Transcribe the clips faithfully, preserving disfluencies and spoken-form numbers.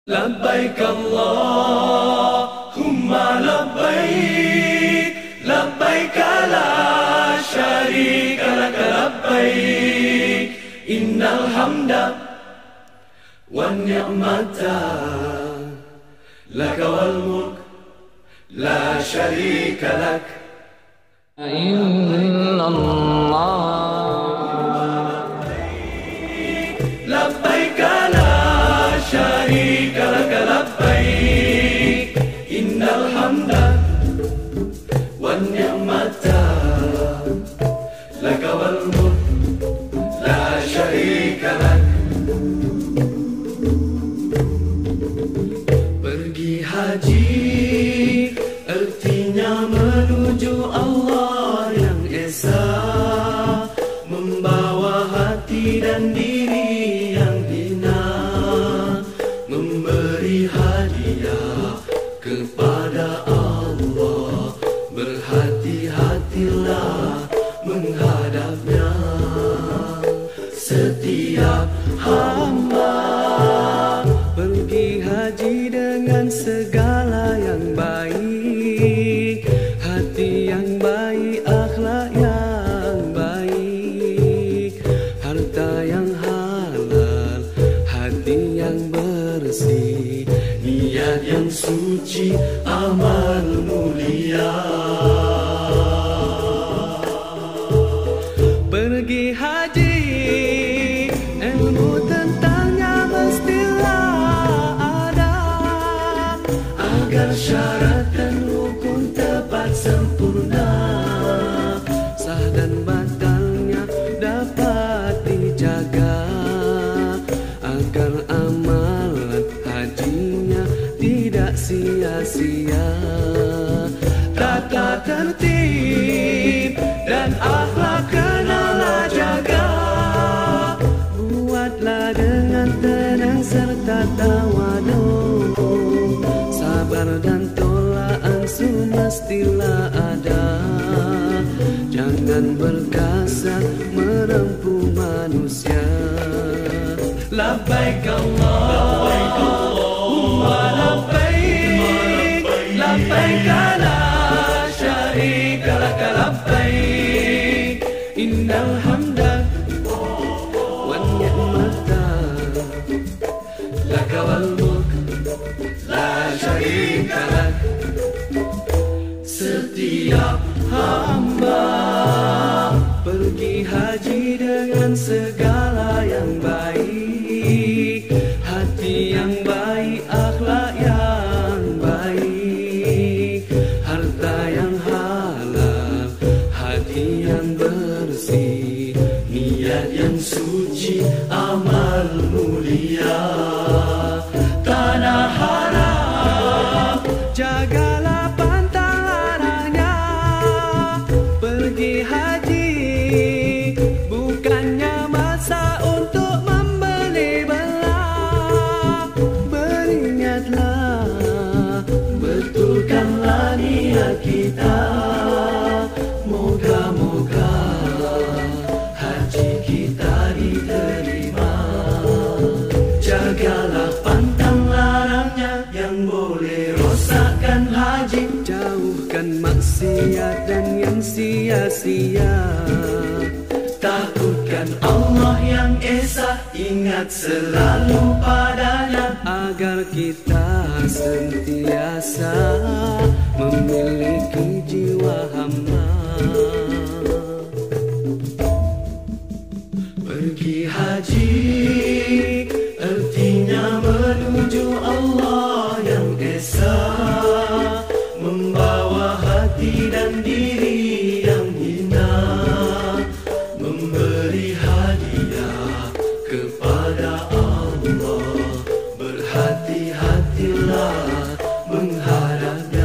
لبيك اللهم لبيك لبيك لا شريك لك لبيك إن الحمد والنعمة لك والملك لا شريك لك إن الله لبيك لا شريك لك لبيك إن الحمد والنعمة لك والملك لا شريك لك. Pergi haji artinya menuju Allah yang esa, membawa hati dan diri yang hina, memberi hadiah kepada Allah. Berhati-hatilah menghadapnya. Setiap hamba pergi haji dengan segala yang baik, hati yang baik, akhlak yang baik, harta yang halal, hati yang bersih, niat yang suci, amal mulia. Pergi haji, ilmu tentangnya mestilah ada, agar syarat dan rukun tepat sempurna, sah dan batalnya dapat dijaga, agar amalan hajinya tidak sia-sia. Tata tertib dan akhlak kenalah jaga, buatlah dengan tenang serta tawadu, sabar dan tolak ansur mestilah ada. Jangan berkasar merempuh manusia. Labbaik Allahumma labbaik labbaik la syarika lak labbaik innal hamda wan ni'mata lak wal mulk la syarika lak. Setiap hamba pergi haji dengan segala yang baik, hati yang baik, akhlak yang baik, harta yang halal, hati yang bersih, niat yang suci, amal mulia. Tanah haram jagalah pantang larangnya. Pergi haji bukannya masa untuk membeli belah. Beringatlah, betulkanlah niat kita. Moga-moga haji kita diterima. Jagalah pantang larangnya yang boleh rosakkan haji. Jauhkan maksiat dan yang sia-sia. Takutkan Allah yang esa, ingat selalu padanya, agar kita sentiasa memiliki jiwa hamba. Pergi haji artinya menuju Allah yang esa, membawa hati dan diri yang hina, memberi hadiah kepada Allah. Berhati-hatilah menghadapnya.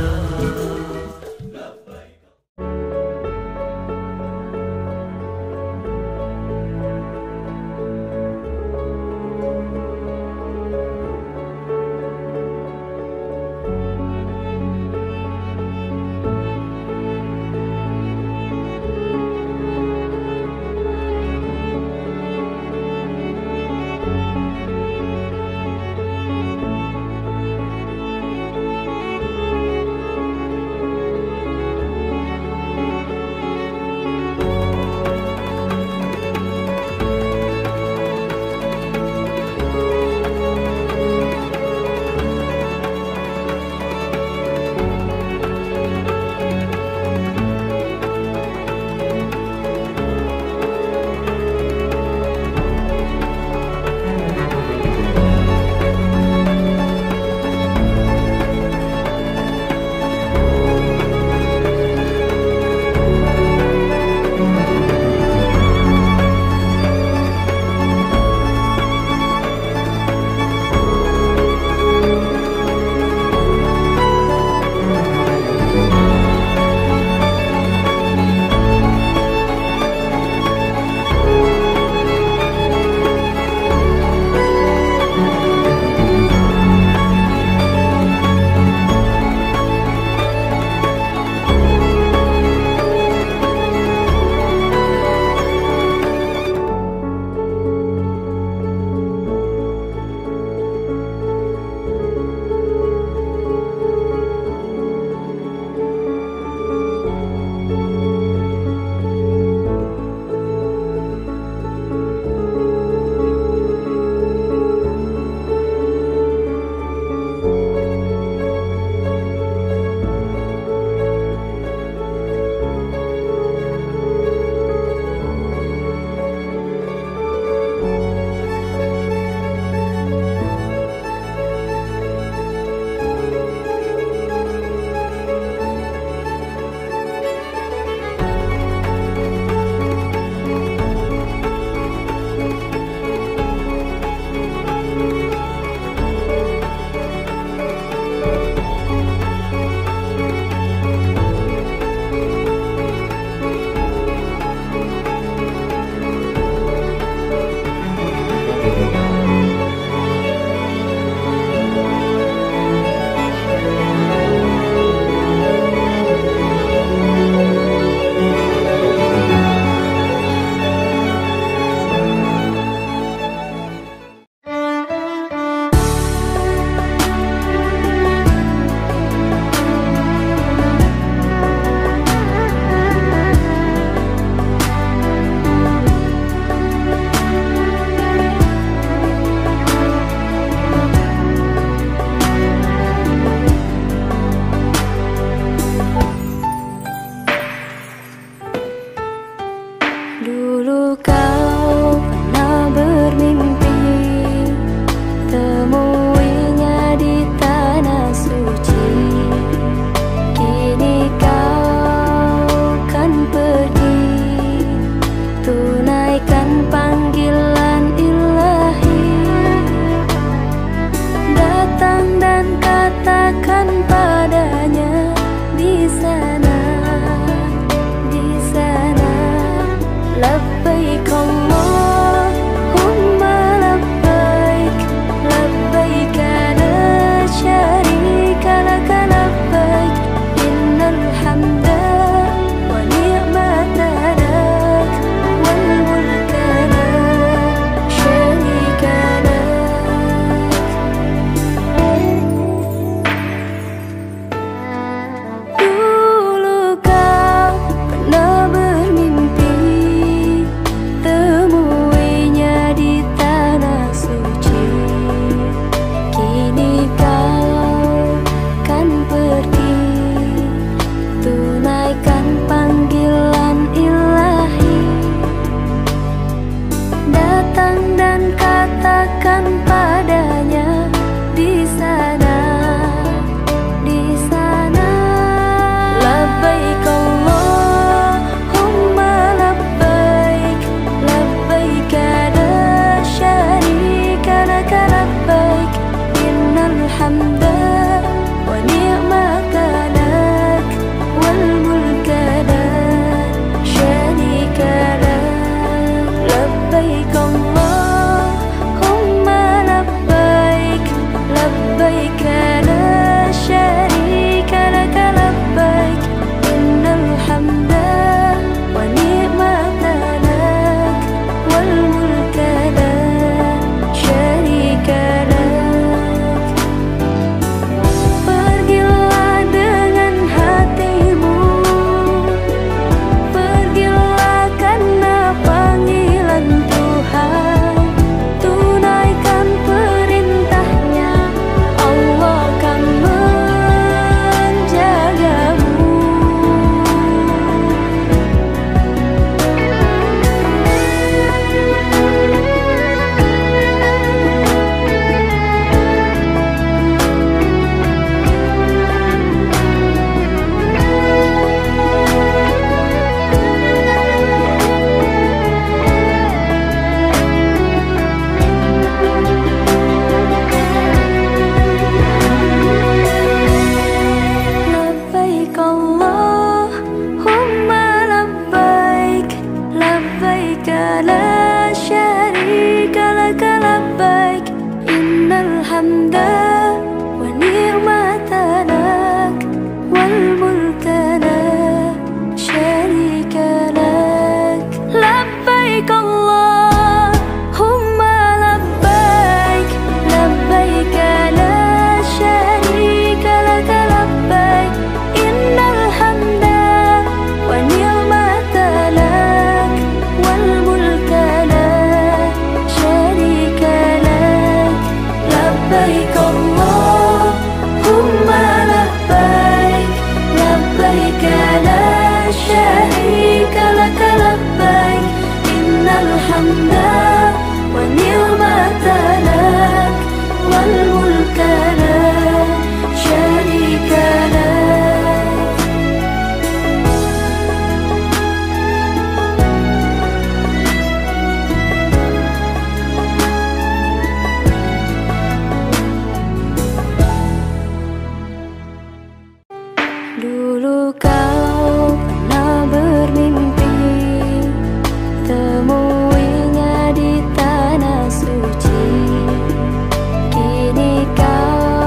Temuinya di tanah suci, kini kau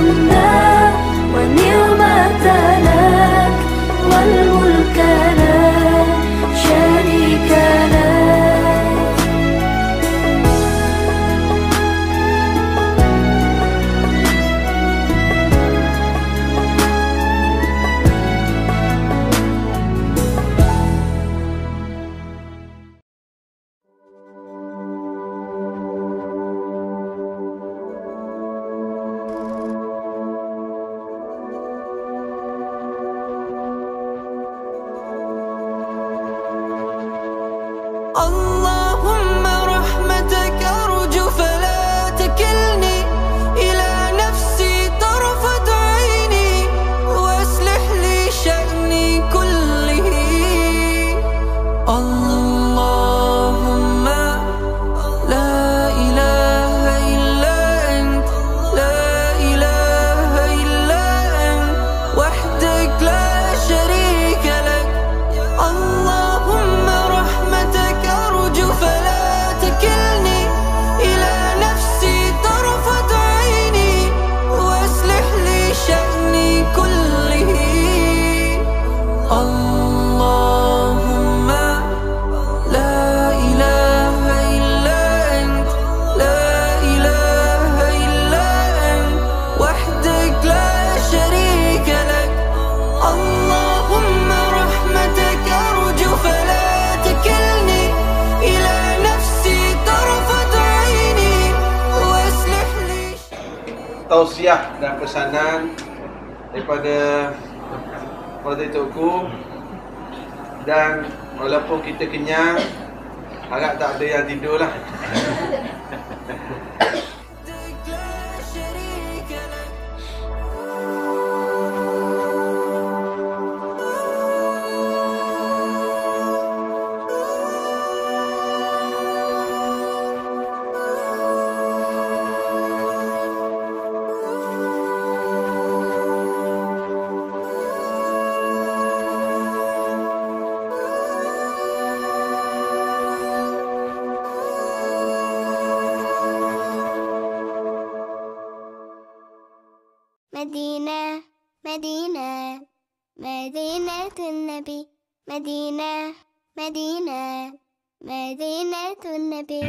منا والنعمة لك والملك لا شريك لك. اللهم رحمتك أرجو فلا تكلني إلى نفسي طرفة عيني وأصلح لي شأني كله. اللهم لا إله إلا أنت لا إله إلا أنت وحدك لا شريك لك. اللهم رحمتك أرجو فلا تكلني إلى نفسي طرفة عيني وأصلح لي شأني كله. اللهم لا إله إلا أنت لا إله إلا أنت وحدك لا شريك لك. اللهم رحمتك أرجو فلا تكلني إلى نفسي طرفة عيني وأصلح لي. Tausiah dan pesanan daripada moderatorku, dan walaupun kita kenyang, harap tak ada yang tidur lah. مدينة مدينة مدينة النبي مدينة مدينة مدينة النبي.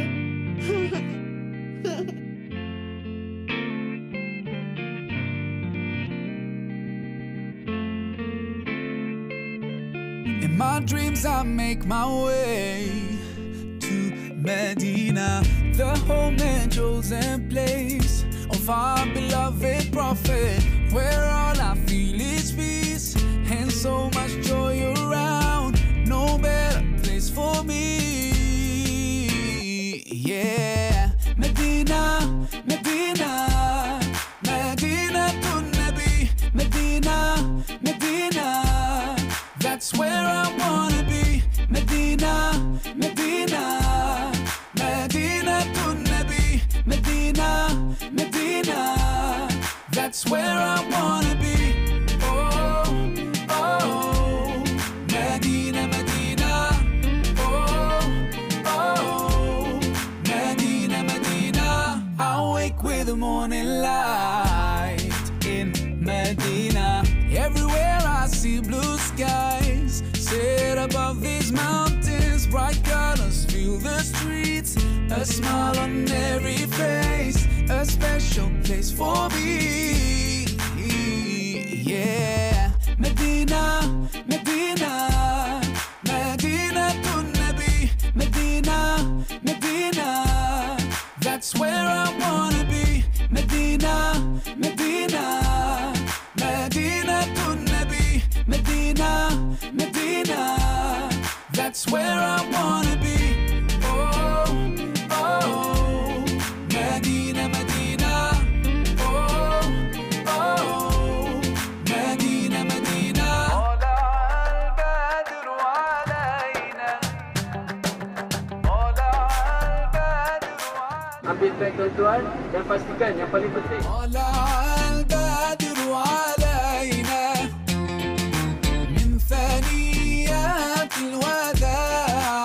In my dreams I make my way to Medina, the home and chosen place of our beloved prophet, where all I feel is peace and so much joy around. No better place for me. Yeah, Medina, Medina, Medina to Nabi, Medina, Medina. That's where I wanna be. Medina, Medina, Medina to Nabi, Medina, Medina. That's where I wanna be. Oh, oh, Medina, Medina. Oh, oh, Medina, Medina. I wake with the morning light in Medina. Everywhere I see blue skies set above these mountains, bright colors fill the streets, a smile on every face, a special place for me. Yeah, Medina, Medina, Medina to Nabi, Medina, Medina. That's where I wanna be. Medina, Medina, Medina to Nabi, Medina, Medina. That's where I wanna be. Oh, oh, Medina, Medina. Oh, oh, Medina, Medina. Ambil track tuan-tuan dan pastikan yang paling penting. الوداع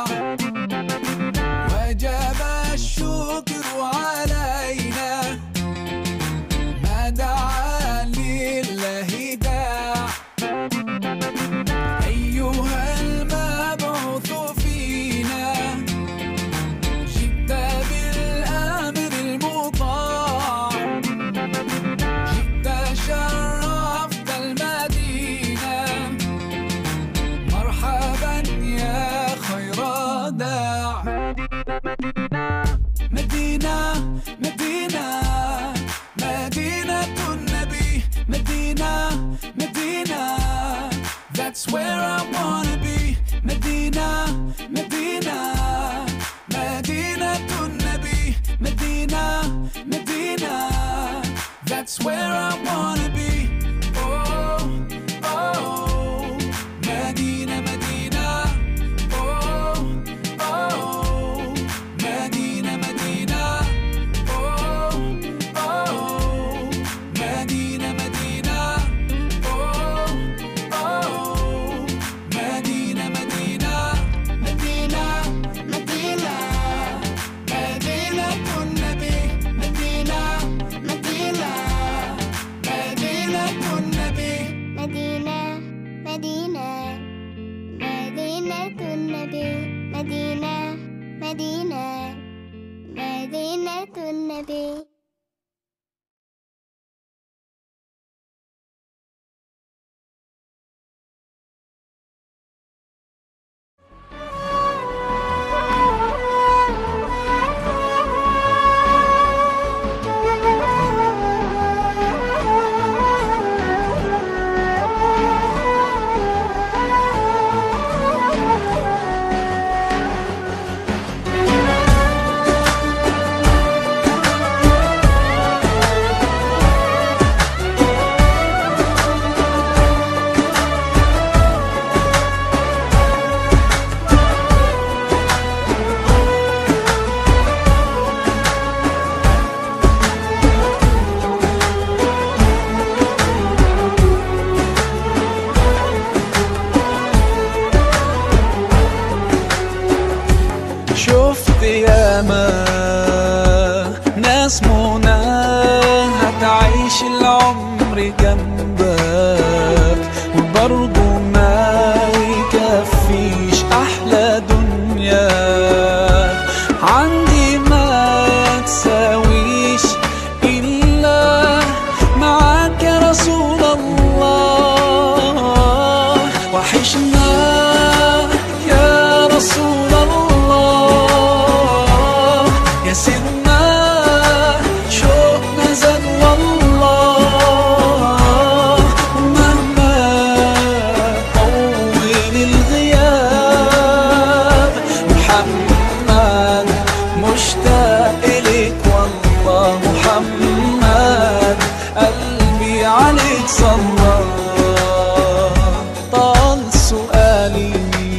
وجب الشكر علينا ما دعا that's where I wanna be. Oh, oh, Medina, Medina. Oh, oh, Medina, Medina. Oh, oh, Medina, Medina. Oh, oh, Medina, Medina. Medina, Medina, Medina tun Nabi. Medina, Medina, Medina tun Nabi. Medina, Medina, Medina tun Nabi. Medina, Medina, Medina tun Nabi. شفت ياما ناس منى هتعيش العمر جنبك وبرضه ما يكفيش احلى دنيا عندي ما تساويش الا معاك يا رسول الله. وحشنا يا رسول الله يا سيدنا شوقنا زاد والله. مهما طول الغياب محمد مشتاق إليك والله. محمد قلبي عليك صلى. طال سؤالي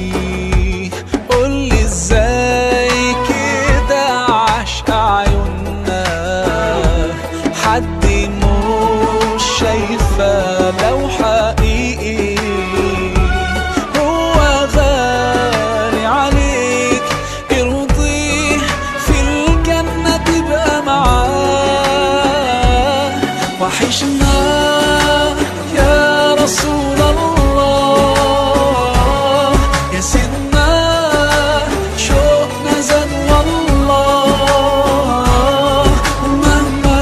قولي ازاي كده عشق عيوننا حد مش شايفة لو حقيقي هو غالي عليك ارضيه في الجنة تبقى معاه. وحشنا يا رسول الله يا سيدنا شوقنا زاد والله. مهما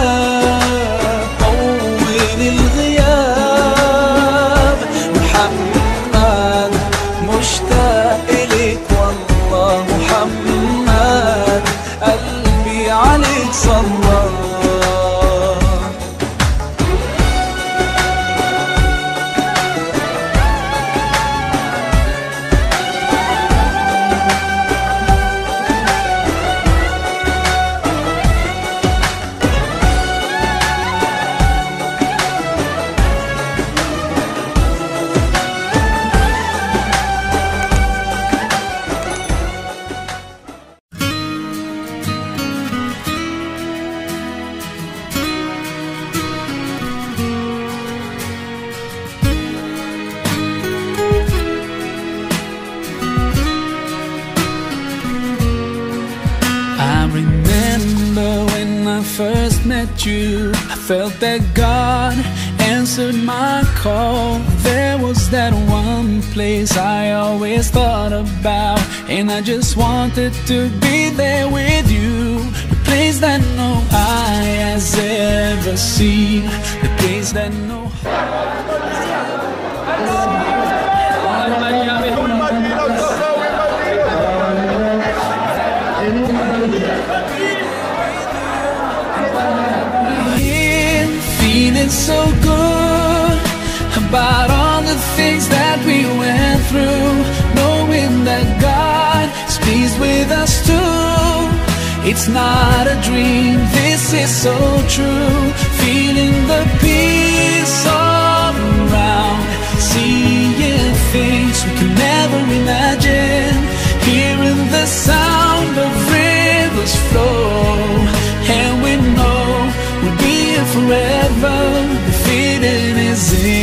طول الغياب محمد مشتاق إليك والله. محمد قلبي عليك صلى. I remember when I first met you, I felt that God answered my call. There was that one place I always thought about, and I just wanted to be there with you. The place that no eye has ever seen, the place that no feeling so good about all the things that we went through, knowing that God is pleased with us too. It It's not a dream, this is so true. Feeling the peace all around, seeing things we can never imagine, hearing the sound of rivers flow, and we know we'll be here forever. The feeling is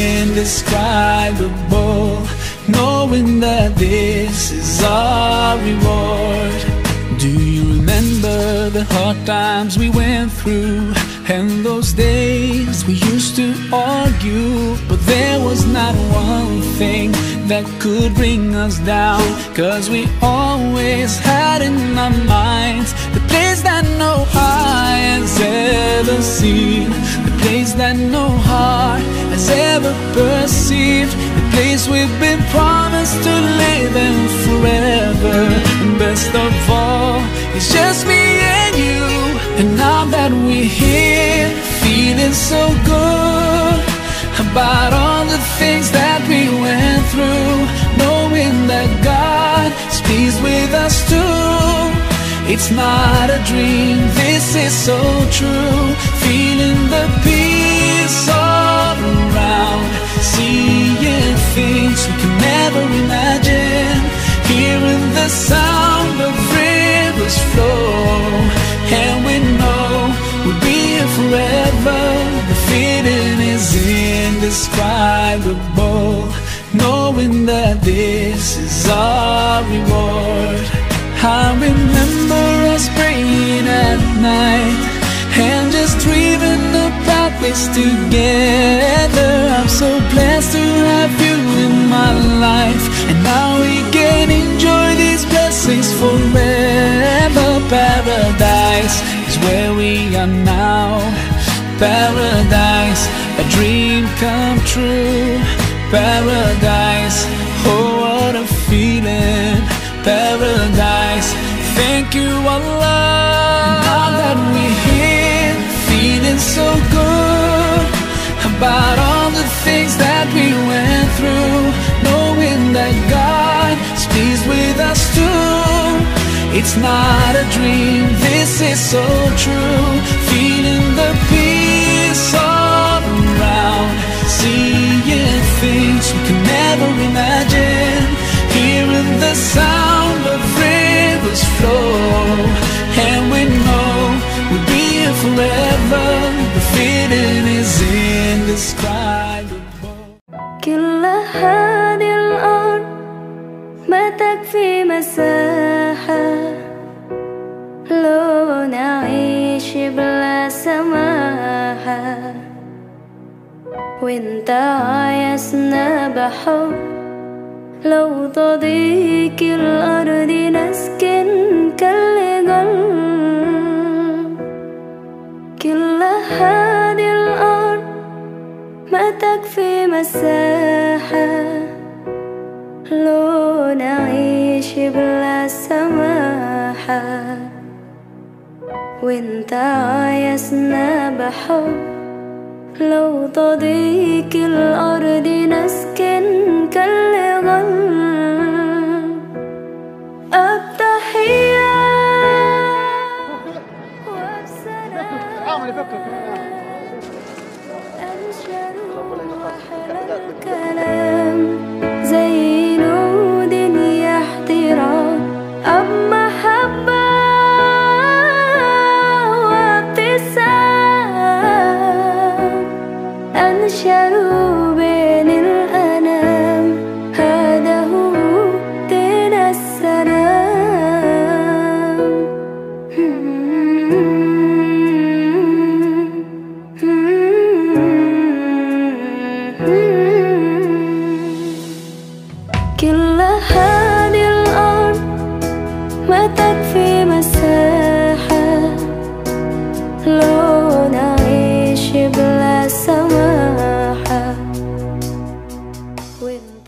indescribable, knowing that this is our reward. Do you remember the hard times we went through, and those days we used to argue, but there was not one thing that could bring us down, 'cause we always had in our minds the place that no eye has ever seen, the place that no heart has ever perceived, the place we've been promised to live in forever. And best of all, it's just me and you, and now that we're here, feeling so good about all the things that we went through, knowing that God is pleased with us too. It's not a dream, this is so true. Feeling the peace all around, seeing things we can never imagine, hearing the sound of rivers flow, and we know we'll be here forever. The feeling is indescribable, knowing that this is our reward. I remember us praying at night and just dreaming about this together. I'm so blessed to have you in my life, and now we can enjoy these blessings forever. Paradise is where we are now. Paradise, a dream come true. Paradise, oh what a feeling. Paradise, thank you Allah. Now that we're here, feeling so good about all the things that we went through, knowing that God is pleased with us too. It's not a dream, this is so true. Feeling the peace all around, seeing things we can never imagine, hearing the sound of rivers flow, and we know we'll be here forever. The feeling is indescribable. كل هذه الأرض ما تكفي مساحة لو نعيش بلا سماحة، وانت عايزنا بحب لو تضيق الأرض نسكن كالجل. كل هذه الأرض ما تكفي مساحة لو نعيش بلا سماحة، وانت عايزنا بحب لو تضيق الأرض نسكن كالغل. التحية وبسلام أنشر وأحلى الكلام زي نود يا احترام، أب محبة وابتسام أنشروا بين الأنام، هذا هو دين السلام. كل هذه الأرض ما تكفي مساحة لو نعيش بلا سماحة، وانت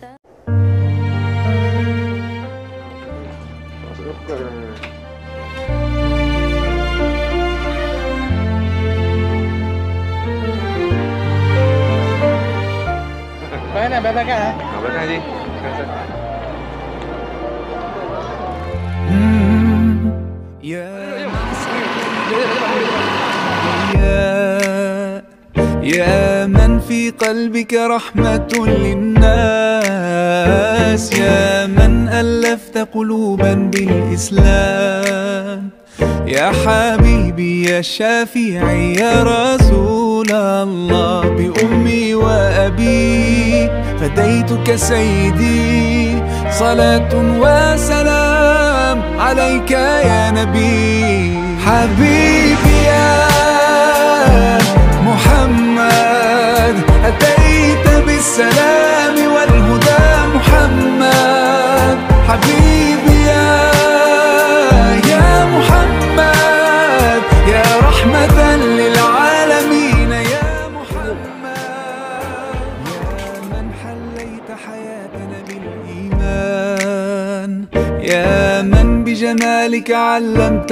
Bé này, bé bé cái hả? Ở bên này đi. Mm, yeah. يا من في قلبك رحمة للناس، يا من ألفت قلوبا بالإسلام، يا حبيبي يا شافعي يا رسول الله، بأمي وأبي فديتك سيدي، صلاة وسلام عليك يا نبي. حبيبي يا محمد أتيت بالسلام والهدى محمد، حبيبي يا يا محمد يا رحمة للعالمين يا محمد، يا من حليت حياتنا بالإيمان، يا من بجمالك علمت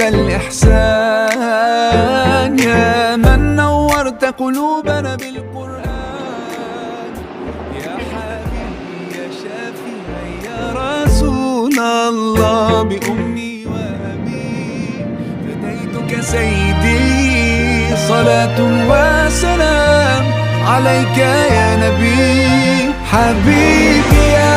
الإحسان، يا من نورت قلوبنا بالقرآن، يا حبيبي يا شافعي يا رسول الله، بأمي وأبي فديتك سيدي، صلاة وسلام عليك يا نبي. حبيبي يا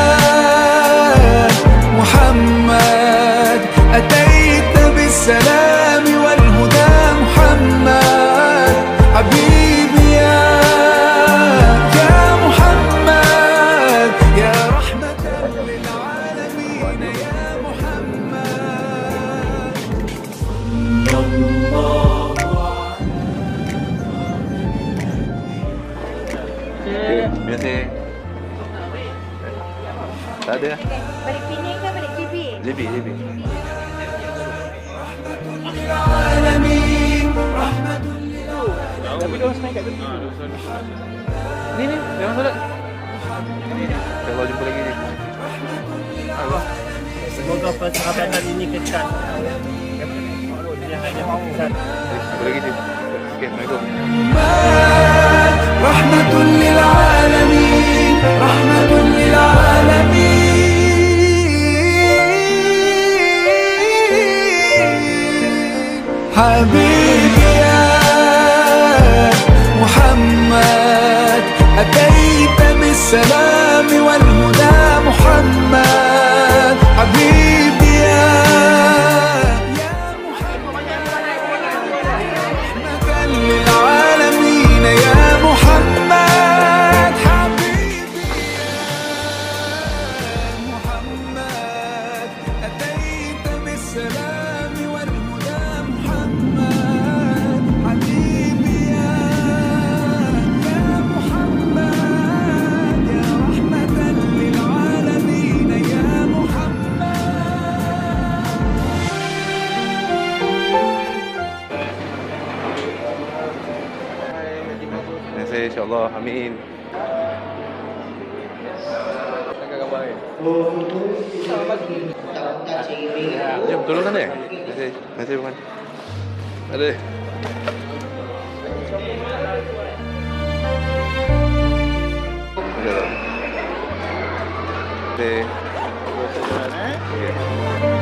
محمد أتيت بالسلام والهدى محمد، حبيبي يا يا محمد يا رحمة للعالمين يا محمد. Biasa. Tak ada. Balik sini ke balik J B? J B, J B. Tapi dia orang kat tepi. Ni ni, dia orang solat. Kalau jumpa lagi ni. Semoga persahabatan ini kekal. Jumpa lagi ni. Okey, Assalamualaikum. رحمة للعالمين رحمة للعالمين. حبيبي يا محمد أتيت بالسلام والهدى محمد، حبيبي يا يا محمد رحمة للعالمين يا محمد، حبيبي يا محمد أتيت بالسلام والهدى محمد، حبيبي يا يا محمد يا رحمة للعالمين يا محمد. Saya insya-Allah, amin. Jom tolong sana. Nanti nanti bukan. Ada. Ada. Okey.